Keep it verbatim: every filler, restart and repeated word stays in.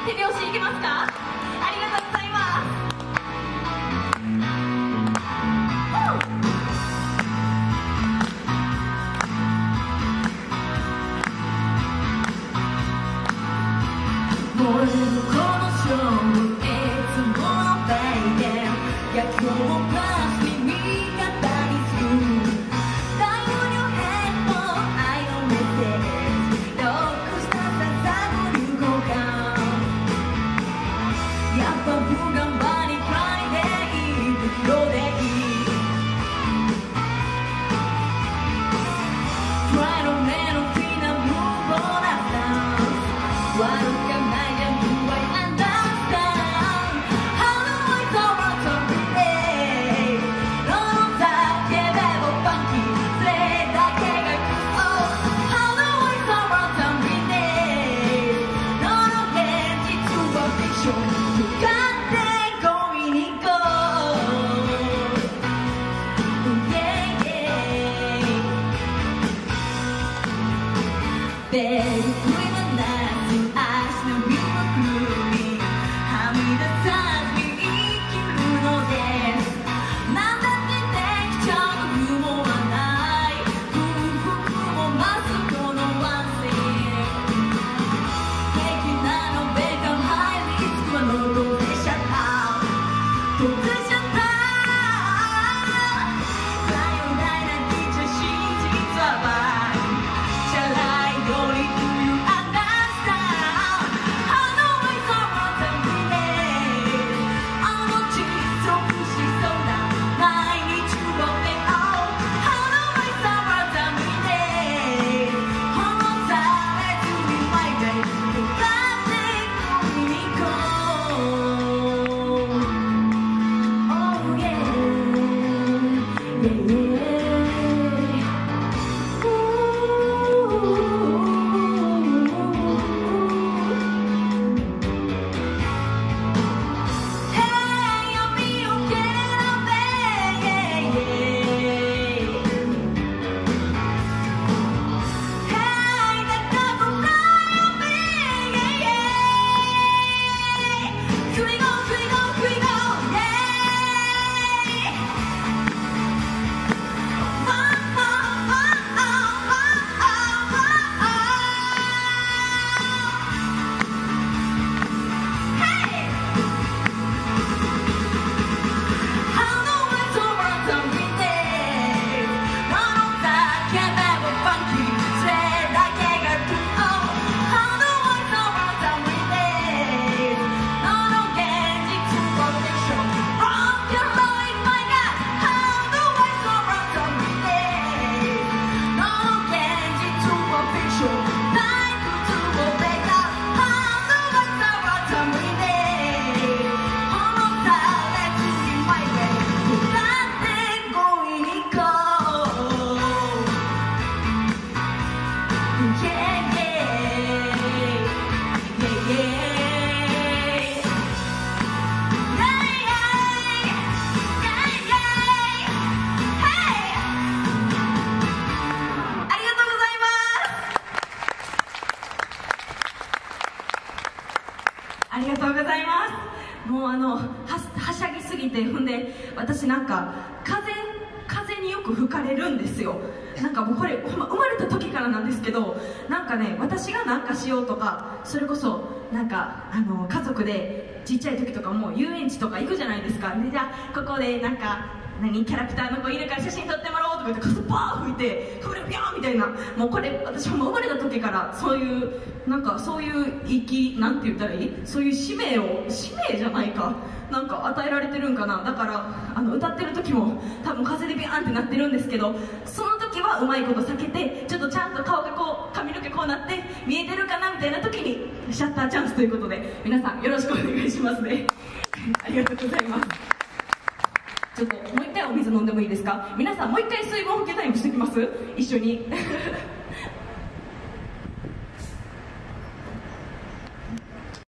手拍子いけますか？ありがとうございます。俺のこの勝負いつものペイで逆境をプラスに味方にする大音量ヘッド愛のメッセージロックしたささご流行感やっぱ不頑張りくらいでいい不器用でいいトライのメロディーな無謀なダンス悪かないベルクイの夏足の指の首はみ出さずに生きるのですなんだってできちゃう理由もない空腹も増すこのワンシーン平気なのベカハイリスクは喉でシャッター閉じちゃった頼りないなきちゃ真実はバイチャラいありがとうございます。もうあの は, はしゃぎすぎて、ほんで私なんか風風によく吹かれるんですよ。なんかもうこれ生まれた時からなんですけど、なんかね、私がなんかしようとか、それこそなんかあの家族でちっちゃい時とかも遊園地とか行くじゃないですか。でじゃあここでなんか何キャラクターの子いるから写真撮ってもらおうとか言って傘パー吹いてこれビャーみたいな、もうこれ私も生まれた時からそういうなんかそういう生きなんて言ったらいい、そういう使命を使命じゃないかなんか与えられてるんかな。だからあの歌ってる時も多分風でビャーンってなってるんですけど、その時はうまいこと避けてちょっとちゃんと顔がこう髪の毛こうなって見えてるかなみたいな時にシャッターチャンスということで皆さんよろしくお願いしますねありがとうございます。ちょっともう一回お水飲んでもいいですか。皆さんもう一回水分補給タイムしてきます一緒に